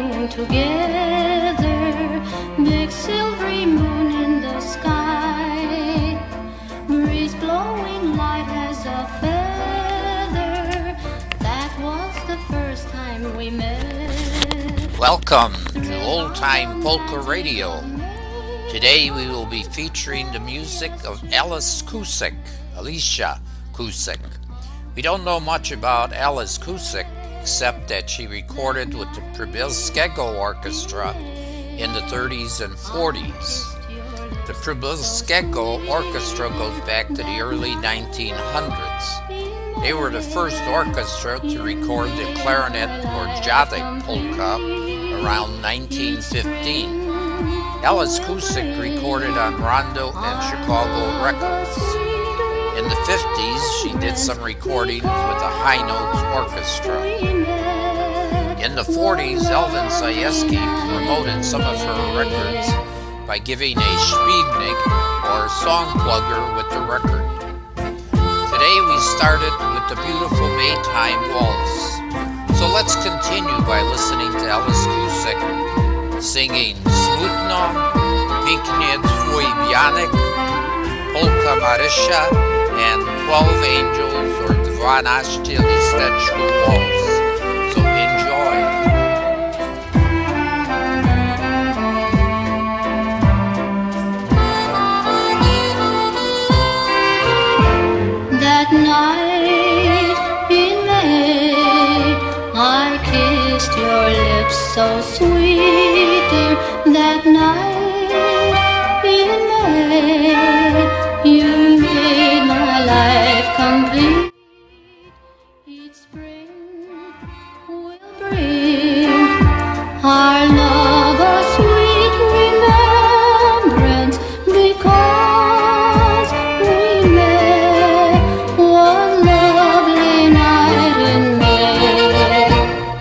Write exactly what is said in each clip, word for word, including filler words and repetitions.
sing together. Big silvery moon in the sky, breeze blowing light as a feather. That was the first time we met. Welcome to Old Time Polka Radio. Today we will be featuring the music of Alice Cusick, Alicia Cusick. We don't know much about Alice Cusick except that she recorded with the Przybylskiego Orchestra in the thirties and forties. The Przybylskiego Orchestra goes back to the early nineteen hundreds. They were the first orchestra to record the clarinet or Dziadek polka around nineteen fifteen. Alice Cusick recorded on Rondo and Chicago Records. In the fifties, she did some recordings with the High Notes Orchestra. In the forties, Elvin Zajewski promoted some of her records by giving a Śpiewnik or song plugger with the record. Today we started with the beautiful Maytime Waltz. So let's continue by listening to Alice Cusick singing Smutno, Pięknie Twój Wianek, Polka Marysia, and twelve Angels or dwanaście Listeczków Waltz. So enjoy. That night in May, I kissed your lips so sweet, dear. That night in May, you made my life complete. Each spring will bring our love a sweet remembrance, because we met one lovely night in May.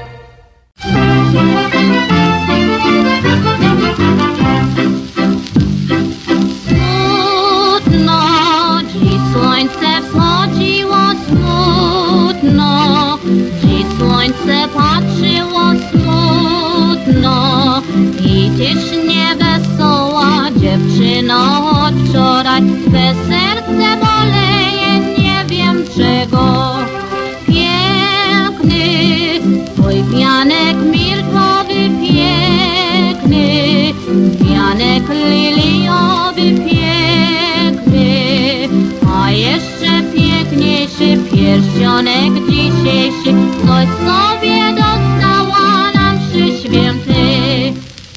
Smutno, dziś słońce wschodziło, smutno, dziś słońce patrzyło, smutno i tyś niewesoła dziewczyno od wczoraj. Twe serce boleje, nie wiem czego. Piękny twój pianek mirkowy, piękny pianek liliowy, piękny, a jeszcze piękniejszy pierścionek dzisiejszy, coś sobie dostała na mszy świętej.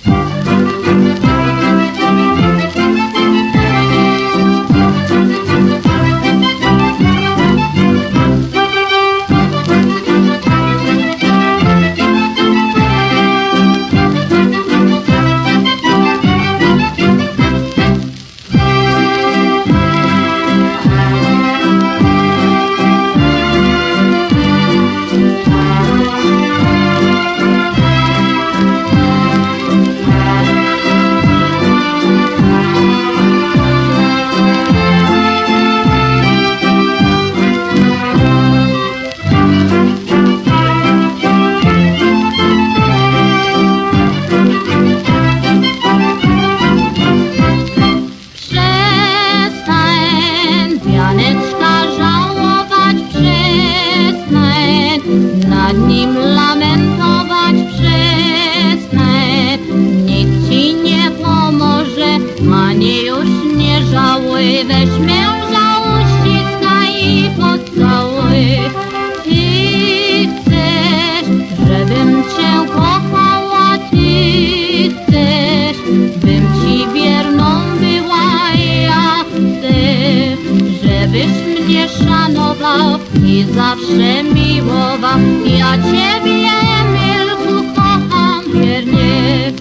Weź męża, uściskaj i pocałuj. Ty chcesz, żebym cię kochała, ty chcesz, bym ci wierną była. Ja chcę, żebyś mnie szanował i zawsze miłował. Ja ciebie, Emilku, kocham wiernie.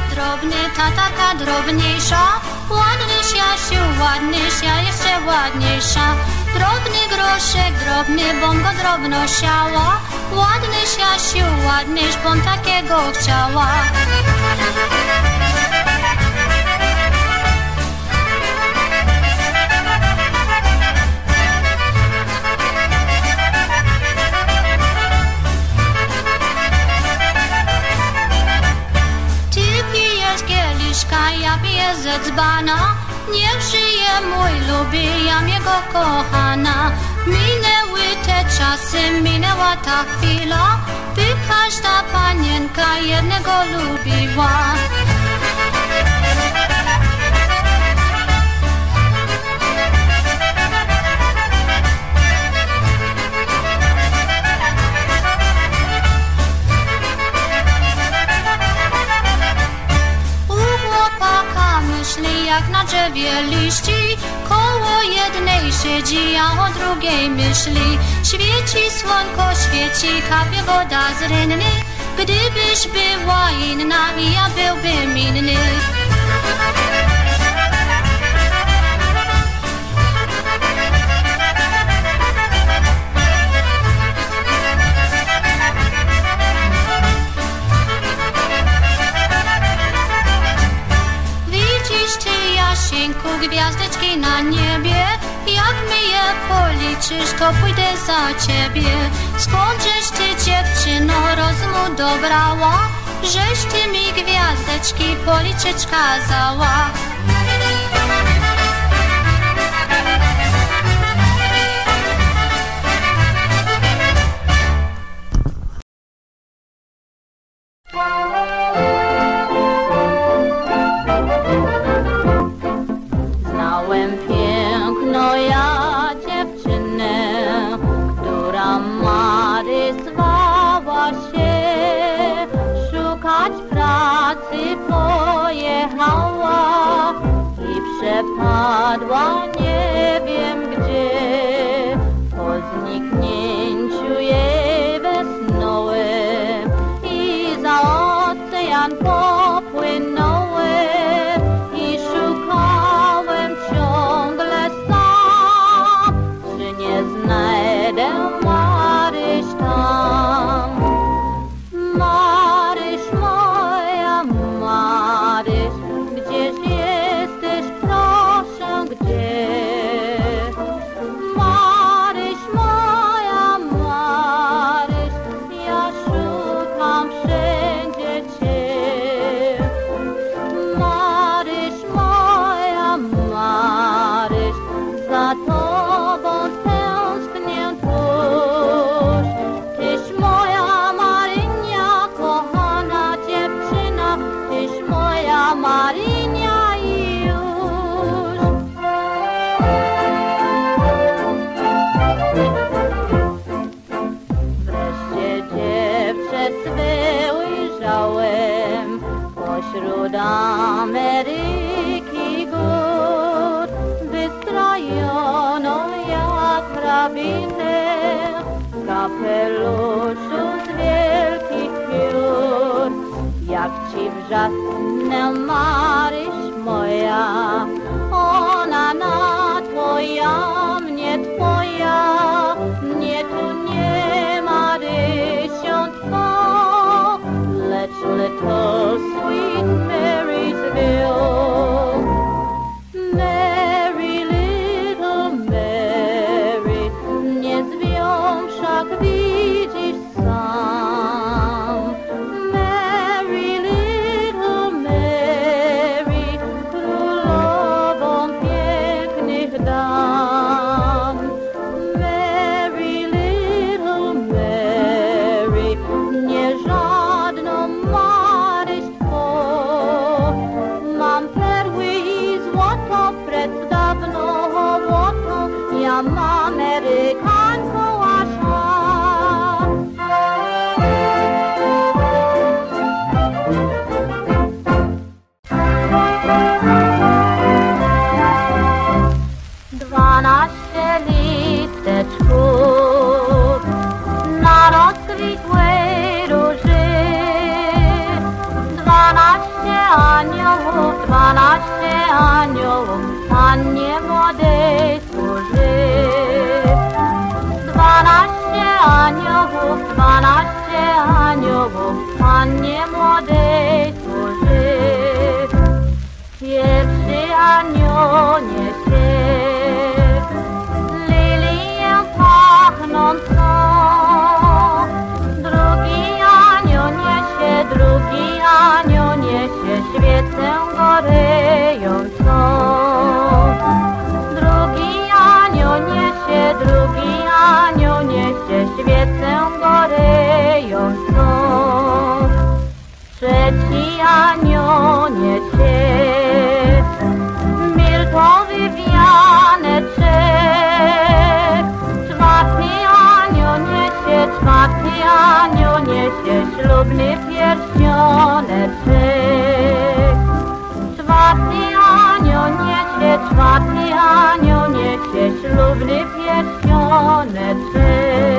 Drobny, ta, ta, ta drobniejsza. Ładny Siasiu, ładny Sia, jeszcze ładniejsza. proszek drobny, bom go drobno siała. Ładny siasiu, ładnyż bom takiego chciała. Ja piję ze dzbana, niech żyje mój lubi, ja jego kochana. Minęły te czasy, minęła ta chwila, by każda panienka jednego lubiła. Myśli jak na drzewie liści, koło jednej siedzi, a o drugiej myśli. Świeci słonko, świeci, kapie woda z rynny. Gdybyś była inna, ja byłbym inny. Gwiazdeczki na niebie, jak my je policzysz, to pójdę za ciebie. Skądżeś ty, dziewczyno, rozumu dobrała, żeś ty mi gwiazdeczki policzyć kazała. Przepadła nie wiem gdzie, po zniknięciu jej wesnąłem i za ocean popłynąłem i szukałem ciągle sam, czy nie znajdę Maryś tam. Maryś moja, Maryś, gdzieś jesteś, proszę, gdzie? Maryś moja, Maryś, ja szukam wszędzie cię. Maryś moja, Maryś, za tobą tęsknię tuż. Tyś moja Marynia, kochana dziewczyna, tyś moja Marynia i już. Wreszcie dziewczę swe ujrzałem pośród Ameryki gór, wystrojoną jak hrabinę w kapeluszu z wielkich piór. Jak ci wrzasnę, Maryś moja, ona na twoja, mnie twoja, mnie tu nie Marysią twą, lecz little sweet Marysville. Mary, little Mary, nie zwią wszak widzisz sam. Mary, little Mary, królowa aniołów Pannie młodej służy. Pierwszy anioł niesie lilię pachnącą, drugi anioł niesie, drugi anioł niesie świecę gorejącą. Drugi anioł niesie, drugi anioł niesie świecę gorejącą. Trzeci anioł niesie mirtowy wianeczek. Czwarty anioł niesie, czwarty anioł niesie ślubny pierścioneczek. Czwarty anioł niesie, czwarty anioł niesie ślubny pierścioneczek.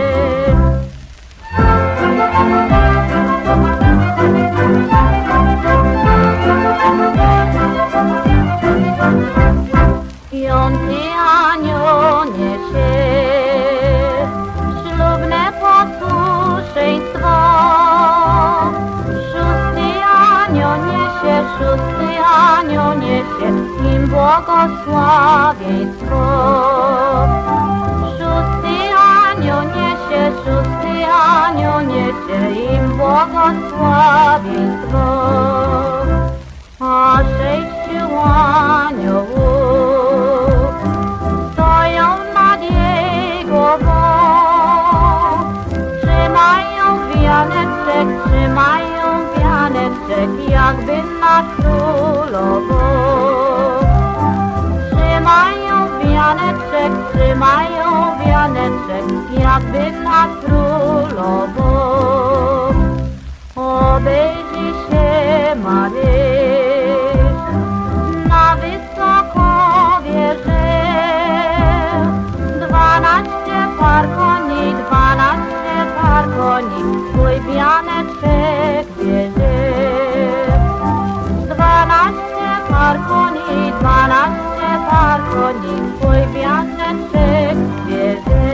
Piąty anioł niesie ślubne posłuszeństwo. Szósty anioł niesie, szósty anioł niesie im błogosławieństwo. Szósty anioł niesie, szósty anioł niesie im błogosławieństwo. A sześciu aniołów stoją nad jej głową. Trzymają wianeczek, trzymają wianeczek, jakby na królową. Trzymają wianeczek, trzymają wianeczek, jakby na królową. Obejrzyj się, Maryś, na wysoko wieżę. Dwanaście par koni, dwanaście par koni, twój wianeczek bierze. Dwanaście par koni, dwanaście par koni, twój wianeczek bierze.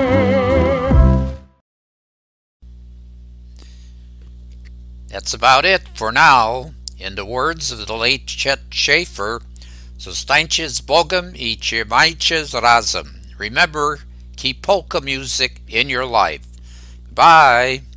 That's about it for now. In the words of the late Chet Schaefer, zostańcie z Bogiem I trzymajcie razem. Remember, keep polka music in your life. Bye.